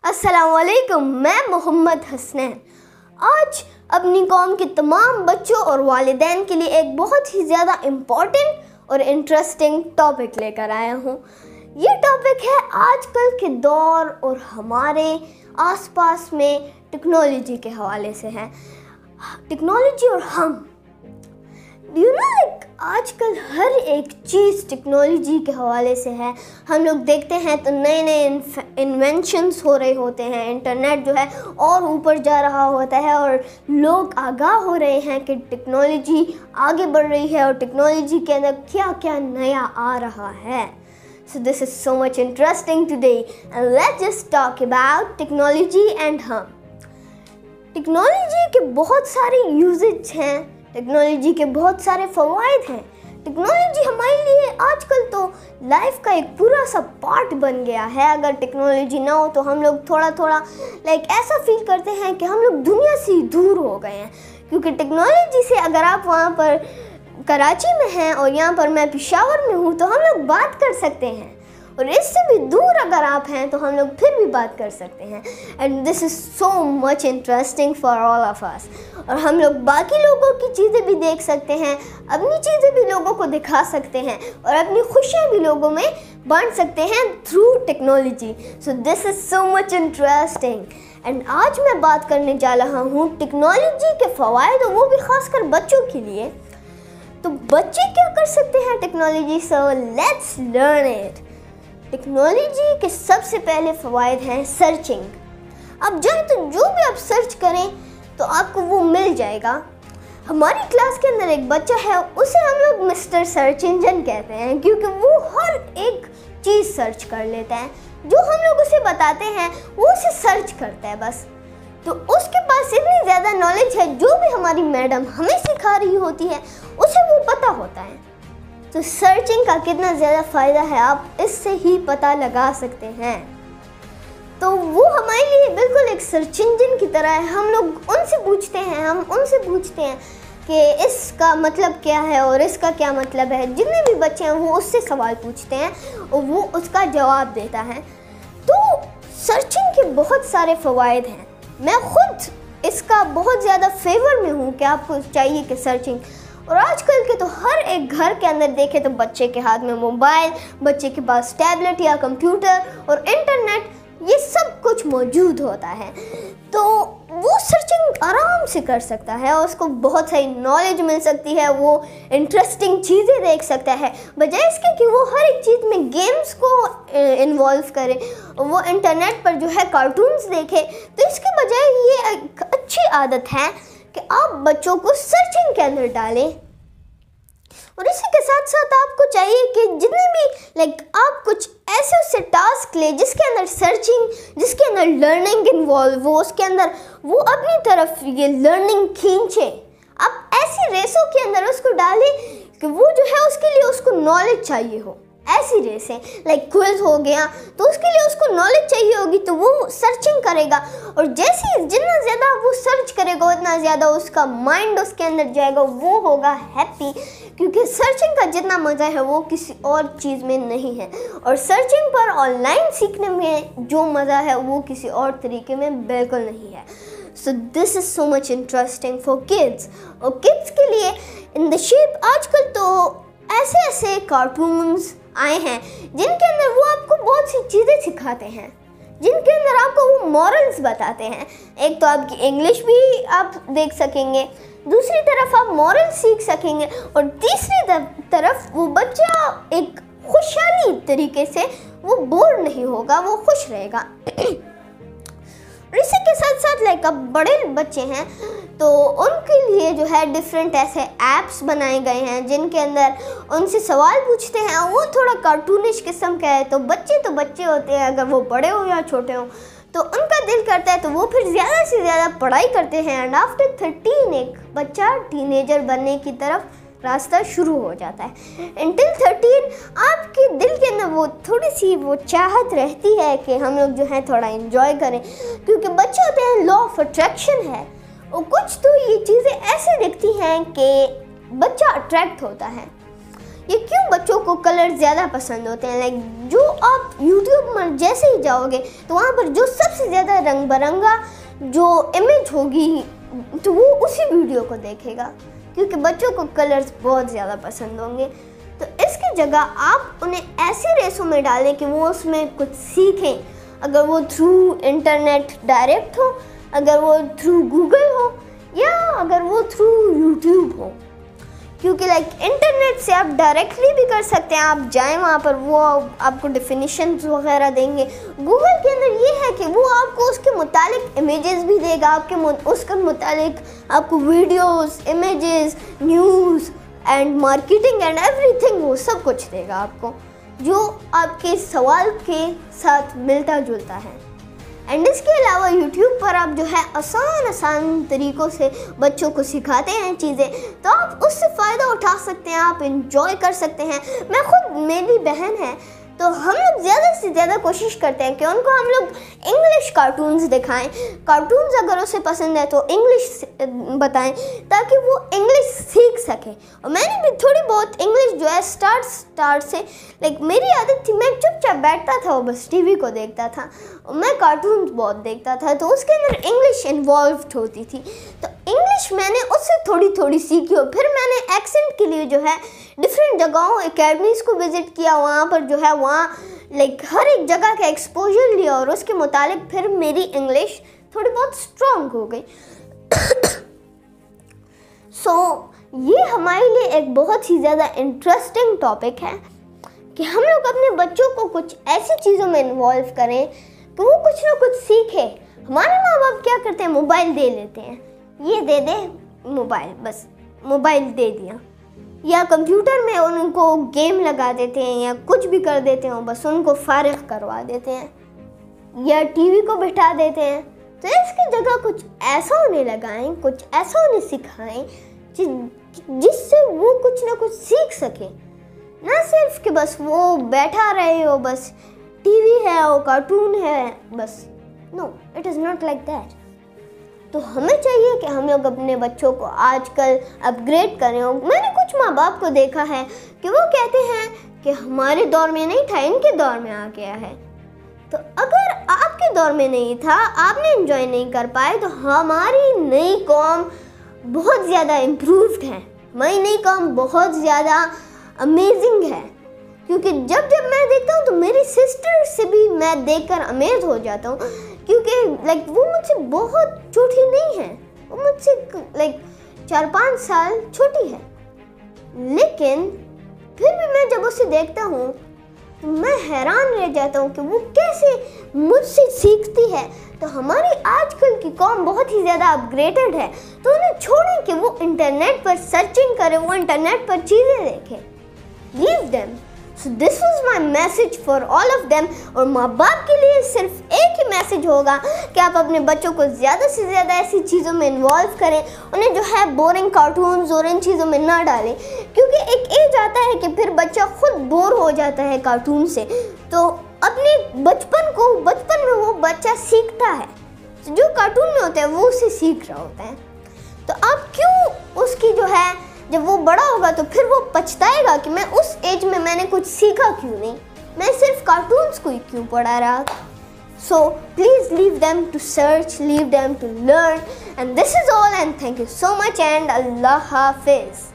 अस्सलामुअलैकुम, मैं मोहम्मद हसनैन आज अपनी कौम के तमाम बच्चों और वालिदैन के लिए एक बहुत ही ज़्यादा इम्पॉर्टेंट और इंटरेस्टिंग टॉपिक लेकर आया हूँ। ये टॉपिक है आजकल के दौर और हमारे आसपास में टेक्नोलॉजी के हवाले से है। टेक्नोलॉजी और हम आजकल हर एक चीज़ टेक्नोलॉजी के हवाले से है। हम लोग देखते हैं तो नए नए इन्वेंशंस हो रहे होते हैं, इंटरनेट जो है और ऊपर जा रहा होता है और लोग आगाह हो रहे हैं कि टेक्नोलॉजी आगे बढ़ रही है और टेक्नोलॉजी के अंदर क्या क्या नया आ रहा है। So this is so much interesting today and let's just talk about technology and हम। टेक्नोलॉजी के बहुत सारे यूजेज हैं, टेक्नोलॉजी के बहुत सारे फ़वाइद हैं। टेक्नोलॉजी हमारे लिए आजकल तो लाइफ का एक पूरा सा पार्ट बन गया है। अगर टेक्नोलॉजी ना हो तो हम लोग थोड़ा थोड़ा ऐसा फील करते हैं कि हम लोग दुनिया से दूर हो गए हैं, क्योंकि टेक्नोलॉजी से अगर आप वहाँ पर कराची में हैं और यहाँ पर मैं पेशावर में हूँ तो हम लोग बात कर सकते हैं, और इससे भी दूर अगर आप हैं तो हम लोग फिर भी बात कर सकते हैं। And this is so much interesting for all of us. और हम लोग बाकी लोगों की चीज़ें भी देख सकते हैं, अपनी चीज़ें भी लोगों को दिखा सकते हैं और अपनी खुशियाँ भी लोगों में बांट सकते हैं through technology. So this is so much interesting. And आज मैं बात करने जा रहा हूँ टेक्नोलॉजी के फ़वाइद, और वो भी ख़ासकर बच्चों के लिए। तो बच्चे क्या कर सकते हैं टेक्नोलॉजी से? Let's learn it. टेक्नोलॉजी के सबसे पहले फ़वाइद हैं सर्चिंग। अब चाहे तो जो भी आप सर्च करें तो आपको वो मिल जाएगा। हमारी क्लास के अंदर एक बच्चा है, उसे हम लोग मिस्टर सर्च इंजन कहते हैं, क्योंकि वो हर एक चीज़ सर्च कर लेता है। जो हम लोग उसे बताते हैं वो उसे सर्च करता है बस। तो उसके पास इतनी ज़्यादा नॉलेज है, जो भी हमारी मैडम हमें सिखा रही होती है उसे वो पता होता है। तो सर्चिंग का कितना ज़्यादा फ़ायदा है आप इससे ही पता लगा सकते हैं। तो वो हमारे लिए बिल्कुल एक सर्च इंजन की तरह है। हम लोग उनसे पूछते हैं कि इसका मतलब क्या है और इसका क्या मतलब है। जितने भी बच्चे हैं वो उससे सवाल पूछते हैं और वो उसका जवाब देता है। तो सर्चिंग के बहुत सारे फ़वाइद हैं। मैं खुद इसका बहुत ज़्यादा फेवर में हूँ कि आपको चाहिए कि सर्चिंग। और आजकल के तो हर एक घर के अंदर देखें तो बच्चे के हाथ में मोबाइल, बच्चे के पास टैबलेट या कंप्यूटर और इंटरनेट, ये सब कुछ मौजूद होता है। तो वो सर्चिंग आराम से कर सकता है और उसको बहुत सारी नॉलेज मिल सकती है। वो इंटरेस्टिंग चीज़ें देख सकता है, बजाय इसके कि वो हर एक चीज़ में गेम्स को इन्वॉल्व करे, वो इंटरनेट पर जो है कार्टून्स देखे। तो इसके बजाय ये एक अच्छी आदत है कि आप बच्चों को सर्चिंग के अंदर डालें। और इसी के साथ साथ आपको चाहिए कि जितने भी आप कुछ ऐसे उससे टास्क ले जिसके अंदर सर्चिंग, जिसके अंदर लर्निंग इन्वॉल्व हो, उसके अंदर वो अपनी तरफ ये लर्निंग खींचे। आप ऐसी रेसों के अंदर उसको डालें कि वो जो है उसके लिए उसको नॉलेज चाहिए हो। ऐसी रेसें क्विज हो गया तो उसके लिए उसको नॉलेज चाहिए होगी, तो वो सर्चिंग करेगा। और जैसे जितना ज़्यादा वो सर्च करेगा उतना ज़्यादा उसका माइंड उसके अंदर जाएगा, वो होगा हैप्पी, क्योंकि सर्चिंग का जितना मज़ा है वो किसी और चीज़ में नहीं है। और सर्चिंग पर ऑनलाइन सीखने में जो मज़ा है वो किसी और तरीके में बिल्कुल नहीं है। So this is so much interesting for kids. और किड्स के लिए इन द शेप आजकल तो ऐसे कार्टून्स आए हैं जिनके अंदर वो आपको बहुत सी चीज़ें सिखाते हैं, जिनके अंदर आपको वो मॉरल्स बताते हैं। एक तो आपकी इंग्लिश भी आप देख सकेंगे, दूसरी तरफ आप मॉरल सीख सकेंगे, और तीसरी तरफ वो बच्चा एक खुशहाली तरीके से वो बोर नहीं होगा, वो खुश रहेगा। और इसी के साथ साथ अब बड़े बच्चे हैं तो उनके लिए जो है डिफरेंट ऐसे ऐप्स बनाए गए हैं जिनके अंदर उनसे सवाल पूछते हैं। वो थोड़ा कार्टूनिश किस्म का है। तो बच्चे होते हैं, अगर वो बड़े हो या छोटे हो तो उनका दिल करता है तो वो फिर ज़्यादा से ज़्यादा पढ़ाई करते हैं। एंड आफ्टर 13 एक बच्चा टीनेजर बनने की तरफ रास्ता शुरू हो जाता है। इंटिल 13 आपके दिल के अंदर वो थोड़ी सी वो चाहत रहती है कि हम लोग जो है थोड़ा एंजॉय करें, क्योंकि बच्चे होते हैं, लॉ ऑफ अट्रैक्शन है। और कुछ तो ये चीज़ें ऐसे दिखती हैं कि बच्चा अट्रैक्ट होता है। ये क्यों बच्चों को कलर ज़्यादा पसंद होते हैं? लाइक जो आप यूट्यूब में जैसे ही जाओगे तो वहाँ पर जो सबसे ज़्यादा रंग बिरंगा जो इमेज होगी तो वो उसी वीडियो को देखेगा, क्योंकि बच्चों को कलर्स बहुत ज़्यादा पसंद होंगे। तो इसकी जगह आप उन्हें ऐसे रेसों में डालें कि वो उसमें कुछ सीखें, अगर वो थ्रू इंटरनेट डायरेक्ट हो, अगर वो थ्रू गूगल हो, या अगर वो थ्रू यूट्यूब हो। क्योंकि लाइक इंटरनेट से आप डायरेक्टली भी कर सकते हैं, आप जाएं वहाँ पर, वो आपको डेफिनेशंस वगैरह देंगे। गूगल के अंदर ये है कि वो आपको उसके मुतालिक इमेजेस भी देगा, उसके मुतालिक आपको videos, images, news and marketing and everything, वो सब कुछ देगा आपको, जो आपके सवाल के साथ मिलता जुलता है। एंड इसके अलावा YouTube पर आप जो है आसान तरीक़ों से बच्चों को सिखाते हैं चीज़ें, तो आप उससे फ़ायदा उठा सकते हैं, आप इंजॉय कर सकते हैं। मेरी बहन है, तो हम लोग ज़्यादा से ज़्यादा कोशिश करते हैं कि उनको हम लोग इंग्लिश कार्टून्स दिखाएं। कार्टून्स अगर उसे पसंद है तो इंग्लिश बताएं, ताकि वो इंग्लिश सीख सके। और मैंने भी थोड़ी बहुत इंग्लिश जो है स्टार्ट से, लाइक मेरी आदत थी, मैं चुपचाप बैठता था और बस टीवी को देखता था, और मैं कार्टून्स बहुत देखता था, तो उसके अंदर इंग्लिश इन्वॉल्व होती थी। तो इंग्लिश मैंने उससे थोड़ी सीखी, और फिर मैंने एक्सेंट के लिए जो है डिफरेंट जगहों, एकेडमीज़ को विज़िट किया, वहाँ पर जो है वहाँ लाइक हर एक जगह का एक्सपोजर लिया, और उसके मुतालिक फिर मेरी इंग्लिश थोड़ी बहुत स्ट्रॉन्ग हो गई। ये हमारे लिए एक बहुत ही ज़्यादा इंटरेस्टिंग टॉपिक है कि हम लोग अपने बच्चों को कुछ ऐसी चीज़ों में इन्वॉल्व करें कि वो कुछ ना कुछ सीखे। हमारे माँ बाप क्या करते हैं, मोबाइल दे लेते हैं, ये दे दे मोबाइल, बस मोबाइल दे दिया, या कंप्यूटर में उनको गेम लगा देते हैं या कुछ भी कर देते हैं, बस उनको फारिग करवा देते हैं, या टीवी को बिठा देते हैं। तो इसकी जगह कुछ ऐसा उन्हें लगाएं, कुछ ऐसा उन्हें सिखाएं जिससे वो कुछ ना कुछ सीख सके, ना सिर्फ कि बस वो बैठा रहे हो, बस टीवी है और कार्टून है बस। No, it is not like that. तो हमें चाहिए कि हम लोग अपने बच्चों को आजकल अपग्रेड करें। और मैंने कुछ माँ बाप को देखा है कि वो कहते हैं कि हमारे दौर में नहीं था, इनके दौर में आ गया है। तो अगर आपके दौर में नहीं था, आपने एंजॉय नहीं कर पाए, तो हमारी नई कौम बहुत ज़्यादा इम्प्रूव्ड है, हमारी नई कौम बहुत ज़्यादा अमेजिंग है। क्योंकि जब मैं देखता हूँ तो मेरी सिस्टर से भी मैं देखकर अमेज हो जाता हूँ, क्योंकि लाइक वो मुझसे बहुत छोटी नहीं है, वो मुझसे लाइक 4-5 साल छोटी है, लेकिन फिर भी मैं जब उसे देखता हूँ तो मैं हैरान रह जाता हूँ कि वो कैसे मुझसे सीखती है। तो हमारी आजकल की कौम बहुत ही ज़्यादा अपग्रेडेड है, तो उन्हें छोड़ें कि वो इंटरनेट पर सर्चिंग करें, वो इंटरनेट पर चीज़ें देखें। Leave them. So this was my message for all of them. और माँ बाप के लिए सिर्फ एक ही मैसेज होगा कि आप अपने बच्चों को ज़्यादा से ज़्यादा ऐसी चीज़ों में इन्वॉल्व करें, उन्हें जो है बोरिंग कार्टून्स और इन चीज़ों में ना डालें, क्योंकि एक एज आता है कि फिर बच्चा खुद बोर हो जाता है कार्टून से। तो अपने बचपन में वो बच्चा सीखता है, तो जो कार्टून में होता है वो उसे सीख रहा होता है। तो आप क्यों उसकी जो है, जब वो बड़ा होगा तो फिर वो पछताएगा कि मैं उस एज में मैंने कुछ सीखा क्यों नहीं, मैं सिर्फ कार्टून्स को ही क्यों पढ़ा रहा। So please leave them to search, leave them to learn, and this is all, and thank you so much, and अल्लाह हाफिज।